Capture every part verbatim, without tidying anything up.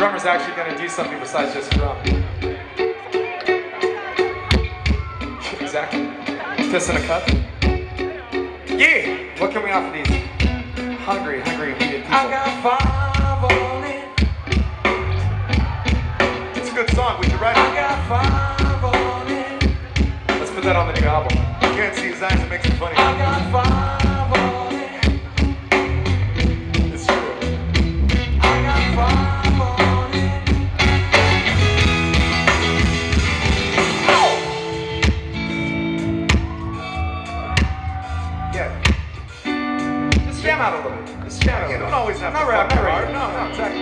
drummer's actually gonna do something besides just drum. Exactly. Piss in a cup. Yeah! What can we offer these hungry, hungry, hungry people? I got five on it. It's a good song. We should write I it. got five on it. Let's put that on the new album. You can't see his eyes. It makes it funny. I got five on it. It's true. I got five on it. Yeah. Just jam out a little bit. Just jam out a You little don't always have Not to rap, fuck not hard. rap. No, no, exactly.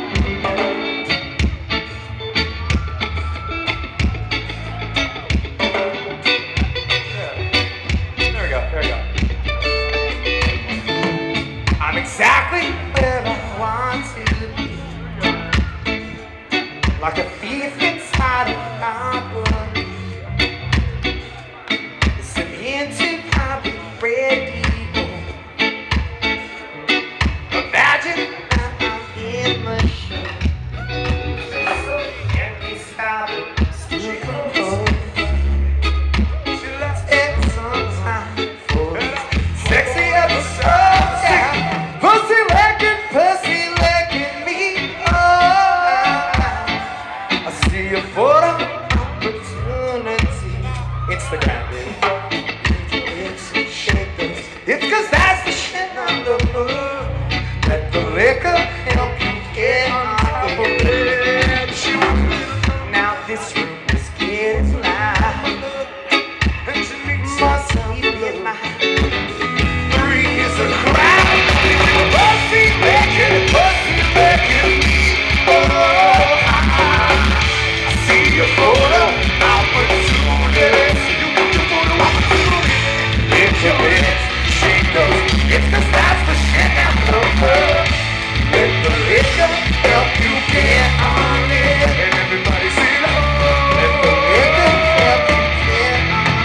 There we go, there we go. I'm exactly where I want to be. Like a thief inside a cupboard. Listening to copy radio. Imagine I'm in the show. So get me started. Still compose. She let's take some time for this sexy episode. Yeah. Pussy licking, pussy licking me. Oh, I see you for the opportunity. Instagram, baby. It's cause that's the shit I'm the mood. Let the liquor help you get comfortable. Now this room is getting loud. Must be in my three is a crowd. Pussy licking, pussy licking me. Oh, I see you for the opportunity. You got your photo opportunity. Lift your hands, shake those. It's cause that's the shit I'm looking. Let the liquor help you get on it. And everybody sing along. Let the liquor help you get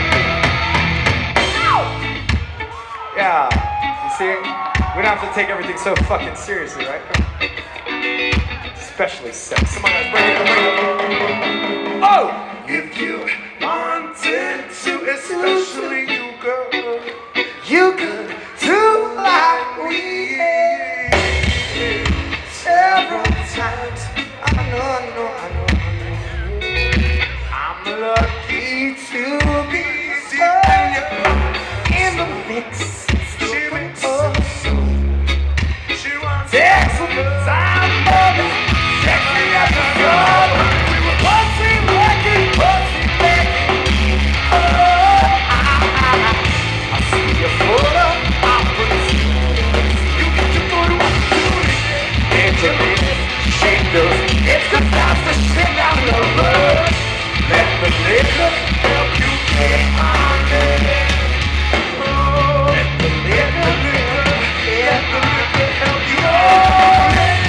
on it. Yeah, you see, we don't have to take everything so fucking seriously, right? Especially sex. Come on, guys, bring it, bring it. Oh! If you wanted to, especially you, girl, You could do like we several times. I know, I know, I know, I know. I'm lucky to be in the mix. she makes Oh, she wants take some time for this sexy episode. We were pussy licking, pussy licking. Oh, I, I, I see you for the opportunity. You get your photo opportunity. Into this, shake those. It's cause that's the shit I'm loving. Let the liquor help you get on it. Let the liquor, liquor, let the liquor help you on it.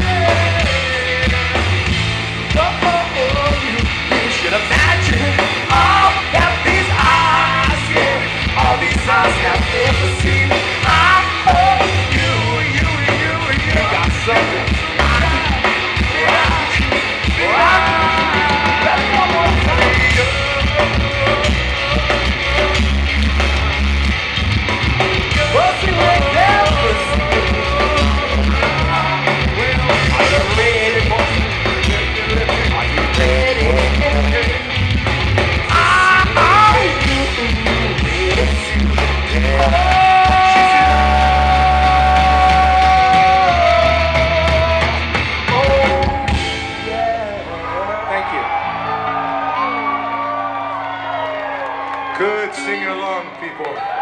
Oh, oh, oh, you, you should imagine all that these eyes, yeah, all these eyes have ever seen. I know you, you, you, you got something. Rock, rock, that's one more time. Pussy like that, pussy. Well, are you ready, boy? Are you ready? Are you Thank you. good singing along, people.